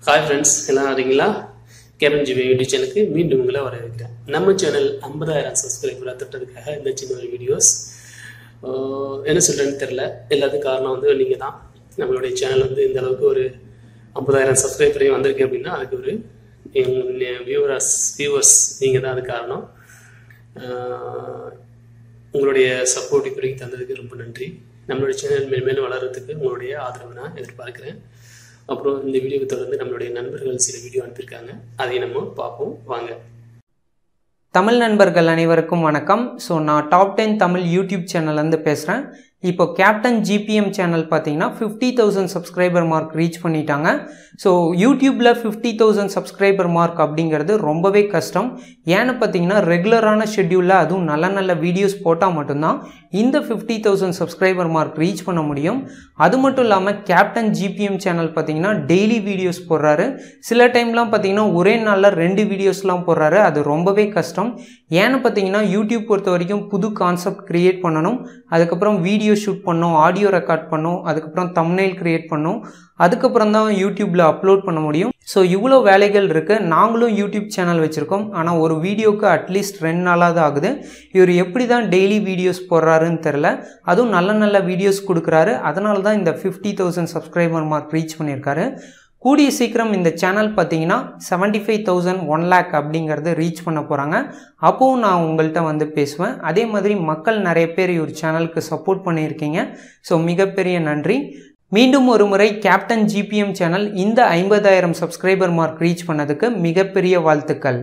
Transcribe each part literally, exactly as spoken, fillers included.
Hi friends, எல்லாரும் இருக்கீங்களா? Captain GB YouTube சேனலுக்கு மீண்டும் உங்களை வரவேற்கிறேன். நம்ம சேனல் ஐம்பது ஆயிரம் சப்ஸ்கிரைபர் தொட்டதுக்காக இந்த சின்ன வீடியோஸ் என்ன சொல்றேன்னு தெரியல. எல்லாத்துக்கும் காரணம் வந்து நீங்க தான். நம்மளுடைய சேனல் வந்து இந்த அளவுக்கு ஒரு ஐம்பதாயிரம் சப்ஸ்கிரைபரையும் வந்திருக்கு அப்படின்னா அதுக்கு ஒரு வியூவர்ஸ் வியூவர்ஸ் நீங்கள் தான் அது காரணம். உங்களுடைய சப்போர்ட் இப்படி தந்ததுக்கு ரொம்ப நன்றி. நம்மளுடைய சேனல் மேல் மேலும் வளர்கிறதுக்கு உங்களுடைய ஆதரவு நான் எதிர்பார்க்குறேன். அப்புறம் இந்த வீடியோவை தொடர்ந்து நம்மளுடைய நண்பர்கள் சில வீடியோ அனுப்பியிருக்காங்க, அதை நம்ம பார்ப்போம் வாங்க. தமிழ் நண்பர்கள் அனைவருக்கும் வணக்கம். ஸோ நான் டாப் டென் தமிழ் யூடியூப் சேனல்லேருந்து பேசுகிறேன். இப்போ கேப்டன் ஜிபிஎம் சேனல் பார்த்தீங்கன்னா fifty thousand subscriber mark reach பண்ணிட்டாங்க. ஸோ யூடியூப்பில் ஃபிஃப்டி தௌசண்ட் சப்ஸ்கிரைபர் மார்க் அப்படிங்கிறது ரொம்பவே கஷ்டம். ஏன்னு பார்த்தீங்கன்னா ரெகுலரான ஷெட்யூலில் அதுவும் நல்ல நல்ல வீடியோஸ் போட்டால் மட்டும்தான் இந்த fifty thousand subscriber mark reach பண்ண முடியும். அது மட்டும் இல்லாமல் கேப்டன் ஜிபிஎம் சேனல் பார்த்தீங்கன்னா டெய்லி வீடியோஸ் போடுறாரு. சில டைம்லாம் பார்த்தீங்கன்னா ஒரே நாளில் ரெண்டு வீடியோஸ்லாம் போடுறாரு. அது ரொம்பவே கஷ்டம். ஏன்னு பார்த்தீங்கன்னா யூடியூப் பொறுத்த வரைக்கும் புது கான்செப்ட் கிரியேட் பண்ணணும், அதுக்கப்புறம் வீடியோ ஷூட் பண்ணோம், ஆடியோ ரெக்கார்ட் பண்ணோம், அதுக்கப்புறம் தம்ப்நெயில் கிரியேட் பண்ணோம், அதுக்கப்புறம் தான் யூடியூப்பில் அப்லோட் பண்ண முடியும். ஸோ இவ்வளோ வேலைகள் இருக்குது. நாங்களும் யூடியூப் சேனல் வச்சுருக்கோம், ஆனால் ஒரு வீடியோவுக்கு அட்லீஸ்ட் ரெண்டு நாளாவது ஆகுது. இவர் எப்படி தான் டெய்லி வீடியோஸ் போடுறாருன்னு தெரில. அதுவும் நல்ல நல்ல வீடியோஸ் கொடுக்குறாரு. அதனால தான் இந்த fifty thousand subscriber mark reach பண்ணியிருக்காரு. கூடிய சீக்கிரம் இந்த சேனல் பார்த்தீங்கன்னா seventy five thousand one lakh அப்படிங்கிறது ரீச் பண்ண போகிறாங்க. அப்போவும் நான் உங்கள்கிட்ட வந்து பேசுவேன். அதே மாதிரி மக்கள் நிறைய பேர் ஒரு சேனலுக்கு சப்போர்ட் பண்ணியிருக்கீங்க. ஸோ மிகப்பெரிய நன்றி. மீண்டும் ஒரு முறை கேப்டன் ஜிபிஎம் சேனல் இந்த ஐம்பதாயிரம் சப்ஸ்கிரைபர் மார்க் ரீச் பண்ணதுக்கு மிகப்பெரிய வாழ்த்துக்கள்.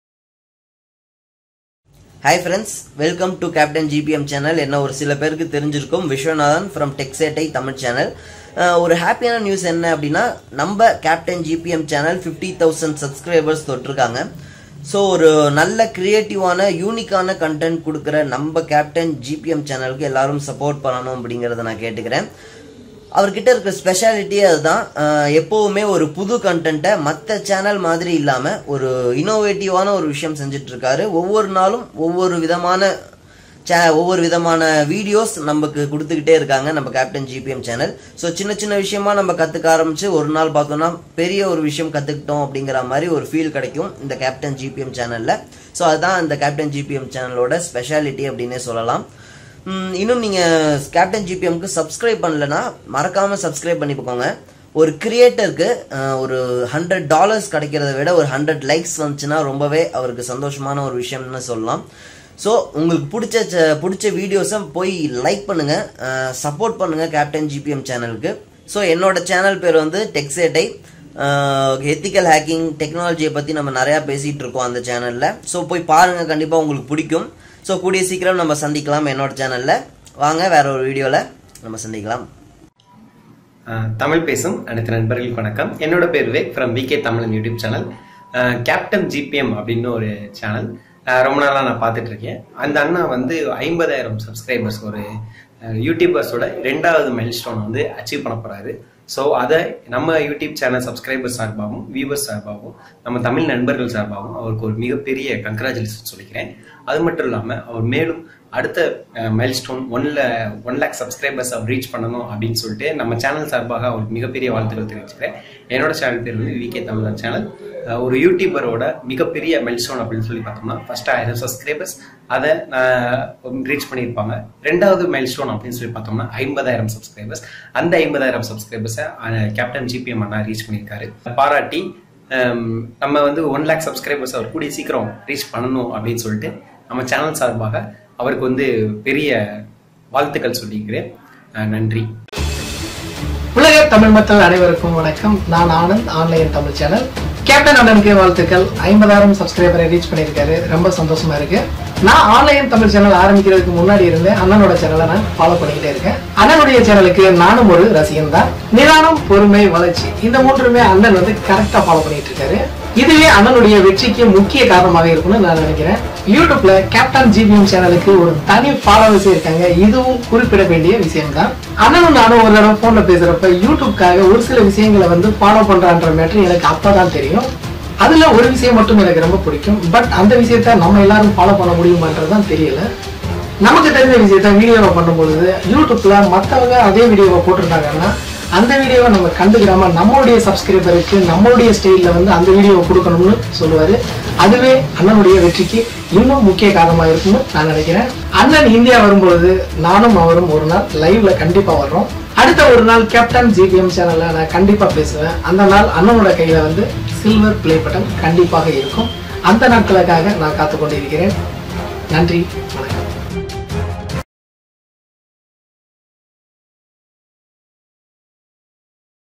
Hi friends, welcome to captain GBM channel. என்ன ஒரு சில பேருக்கு தெரிஞ்சிருக்கும், விஸ்வநாதன் ஃப்ரம் டெக்ஸேட்டை தமிழ் சேனல். ஒரு ஹாப்பியான நியூஸ் என்ன அப்படின்னா, நம்ம captain GBM channel fifty thousand subscribers தொட்டிருக்காங்க. ஸோ ஒரு நல்ல கிரியேட்டிவான யூனிக்கான கண்டென்ட் கொடுக்குற நம்ம கேப்டன் ஜிபிஎம் சேனலுக்கு எல்லாரும் சப்போர்ட் பண்ணணும் அப்படிங்கிறத நான் கேட்டுக்கிறேன். அவர்கிட்ட இருக்கிற ஸ்பெஷாலிட்டியே அதுதான். எப்போவுமே ஒரு புது கண்டென்ட்டை மற்ற சேனல் மாதிரி இல்லாமல் ஒரு இனோவேட்டிவான ஒரு விஷயம் செஞ்சுட்டு இருக்காரு. ஒவ்வொரு நாளும் ஒவ்வொரு விதமான சே ஒவ்வொரு விதமான வீடியோஸ் நமக்கு கொடுத்துக்கிட்டே இருக்காங்க நம்ம கேப்டன் ஜிபிஎம் சேனல். ஸோ சின்ன சின்ன விஷயமா நம்ம கற்றுக்க ஆரம்பிச்சு ஒரு நாள் பார்த்தோம்னா பெரிய ஒரு விஷயம் கற்றுக்கிட்டோம் அப்படிங்கிற மாதிரி ஒரு ஃபீல் கிடைக்கும் இந்த கேப்டன் ஜிபிஎம் சேனலில். ஸோ அதுதான் இந்த கேப்டன் ஜிபிஎம் சேனலோட ஸ்பெஷாலிட்டி அப்படின்னே சொல்லலாம். இன்னும் நீங்கள் கேப்டன் ஜிபிஎம்க்கு சப்ஸ்கிரைப் பண்ணலன்னா மறக்காமல் சப்ஸ்கிரைப் பண்ணி போக்கோங்க. ஒரு கிரியேட்டருக்கு ஒரு ஹண்ட்ரட் டாலர்ஸ் கிடைக்கிறத விட ஒரு ஹண்ட்ரட் லைக்ஸ் வந்துச்சுன்னா ரொம்பவே அவருக்கு சந்தோஷமான ஒரு விஷயம்னு சொல்லலாம். ஸோ உங்களுக்கு பிடிச்ச பிடிச்ச வீடியோஸை போய் லைக் பண்ணுங்க, சப்போர்ட் பண்ணுங்க கேப்டன் ஜிபிஎம் சேனலுக்கு. ஸோ என்னோட சேனல் பேர் வந்து டெக்ஸேட்டை. எத்திக்கல் ஹேக்கிங் டெக்னாலஜியை பற்றி நம்ம நிறையா பேசிகிட்டு இருக்கோம் அந்த சேனலில். ஸோ போய் பாருங்கள், கண்டிப்பாக உங்களுக்கு பிடிக்கும். ஸோ கூடிய சீக்கிரம் நம்ம சந்திக்கலாம் என்னோட சேனலில். வாங்க வேற ஒரு வீடியோவில் நம்ம சந்திக்கலாம். தமிழ் பேசும் அனைத்து நண்பர்களுக்கு வணக்கம். என்னோட பேர் Vivek from VK Tamilan YouTube channel. Captain GBM அப்படின்னு ஒரு சேனல் ரொம்ப நாளாக நான் பார்த்துட்டு இருக்கேன். அந்த அண்ணா வந்து ஐம்பதாயிரம் சப்ஸ்கிரைபர்ஸ் ஒரு யூடியூபர்ஸோட ரெண்டாவது மைல் ஸ்டோன் வந்து அச்சீவ் பண்ண போறாரு. ஸோ அதை நம்ம யூடியூப் சேனல் சப்ஸ்கிரைபர்ஸ் சார்பாகவும் வியூவர்ஸ் சார்பாகவும் நம்ம தமிழ் நண்பர்கள் சார்பாகவும் அவருக்கு ஒரு மிகப்பெரிய கங்க்ராச்சுலேஷன் சொல்லிக்கிறேன். அது மட்டும் இல்லாமல் அவர் மேலும் அடுத்த மைல் ஸ்டோன் ஒன்ல ஒன் லேக் சப்ஸ்கிரைபர்ஸ் அவர் ரீச் பண்ணணும் அப்படின்னு சொல்லிட்டு நம்ம சேனல் சார்பாக அவருக்கு மிகப்பெரிய வாழ்த்துக்கள் தெரிவிச்சுக்கிறேன். என்னோட சேனல் பேர் வந்து விகே தமிழ் சேனல். ஒரு யூடியூபரோட மிகப்பெரிய மைல் ஸ்டோன் அப்படின்னு சொல்லி பார்த்தோம்னா ஃபர்ஸ்ட் ஆயிரம் சப்ஸ்கிரைபர்ஸ் அதை ரீச் பண்ணியிருப்பாங்க. ரெண்டாவது மைல் ஸ்டோன் அப்படின்னு சொல்லி பார்த்தோம்னா ஐம்பதாயிரம் சப்ஸ்கிரைபர்ஸ். அந்த ஐம்பதாயிரம் சப்ஸ்கிரைபர்ஸை கேப்டன் ஜிபிஎம் அண்ணா ரீச் பண்ணியிருக்காரு. பாராட்டி நம்ம வந்து ஒன் லேக் சப்ஸ்கிரைபர்ஸ் அவர் கூடிய சீக்கிரம் ரீச் பண்ணணும் அப்படின்னு சொல்லிட்டு நம்ம சேனல் சார்பாக அவருக்கு வந்து பெரிய வாழ்த்துக்கள் சொல்லிக்கிறேன். நன்றி. உலக தமிழ் மக்கள் அனைவருக்கும் வணக்கம். நான் Anand, online Tamil channel. Captain அண்ணனுக்கு வாழ்த்துக்கள். ஐம்பதாயிரம் சப்ஸ்கிரைபரை ரீச் பண்ணியிருக்காரு, ரொம்ப சந்தோஷமா இருக்கு. நான் ஆன்லைன் தமிழ் சேனல் ஆரம்பிக்கிறதுக்கு முன்னாடி இருந்து அண்ணனோட சேனலை நான் ஃபாலோ பண்ணிக்கிட்டே இருக்கேன். அண்ணனுடைய சேனலுக்கு நானும் ஒரு ரசிகன் தான். நிதானம், பொறுமை, வளர்ச்சி, இந்த மூன்றுமே அண்ணன் வந்து கரெக்டா ஃபாலோ பண்ணிட்டு இருக்காரு. இதுவே அண்ணனுடைய வெற்றிக்கு முக்கிய காரணமாக இருக்கும்னு நான் நினைக்கிறேன். யூடியூப்ல கேப்டன் ஜிபிஎம் சேனலுக்கு ஒரு தனி ஃபாலோவர்ஸ் இருக்காங்க, இதுவும் குறிப்பிட வேண்டிய விஷயம் தான். அண்ணனும் நானும் ஒரு தடவை போன்ல பேசுறப்ப யூடியூப்காக ஒரு சில விஷயங்களை வந்து ஃபாலோ பண்றான்ற மேட்டர் எனக்கு அப்பதான் தெரியும். அதுல ஒரு விஷயம் மட்டும் எனக்கு ரொம்ப பிடிக்கும். பட் அந்த விஷயத்த நம்ம எல்லாரும் ஃபாலோ பண்ண முடியுமான்றதுதான் தெரியல. நமக்கு தெரிஞ்ச விஷயத்த வீடியோவை பண்ணும்பொழுது யூடியூப்ல மற்றவங்க அதே வீடியோவை போட்டிருந்தாங்கன்னா அந்த வீடியோவை நம்ம கண்டுக்கிடாம நம்மளுடைய சப்ஸ்கிரைபருக்கு நம்மளுடைய ஸ்டைலில் வந்து அந்த வீடியோவை கொடுக்கணும்னு சொல்லுவார். அதுவே அண்ணனுடைய வெற்றிக்கு இன்னும் முக்கிய காரணமாக இருக்கும்னு நான் நினைக்கிறேன். அண்ணன் இந்தியா வரும்பொழுது நானும் அவரும் ஒரு நாள் லைவ்ல கண்டிப்பாக வர்றோம். அடுத்த ஒரு நாள் கேப்டன் ஜிபிஎம் சேனல்ல நான் கண்டிப்பாக பேசுவேன். அந்த நாள் அண்ணனோட கையில் வந்து சில்வர் பிளே பட்டன் கண்டிப்பாக இருக்கும். அந்த நாட்களுக்காக நான் காத்து கொண்டிருக்கிறேன். நன்றி, வணக்கம்.